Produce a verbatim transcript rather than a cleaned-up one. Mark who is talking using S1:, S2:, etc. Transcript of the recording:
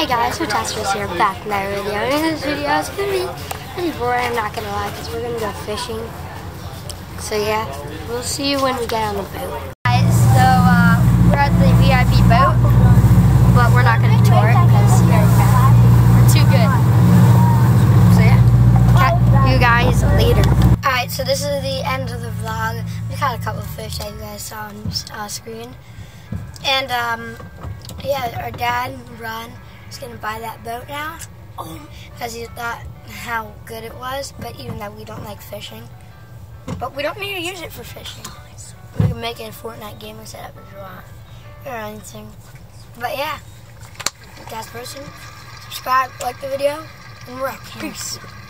S1: guys, Moo-Tastic here, back in another video. And in this video, it's gonna be pretty boring, I'm not gonna lie, because we're gonna go fishing. So yeah, we'll see you when we get on the boat. Guys, so uh, we're at the V I P boat, but we're not gonna tour it because you guys got we're too good. So yeah, catch you guys later. Alright, so this is the end of the vlog. We caught a couple of fish that you guys saw on uh, screen. And um, yeah, our dad, Ron, is going to buy that boat now because he thought how good it was, but even though we don't like fishing. But we don't need to use it for fishing. We can make it a Fortnite game and set up if you want or anything. But yeah, if that's person, subscribe, like the video, and we're out. Peace.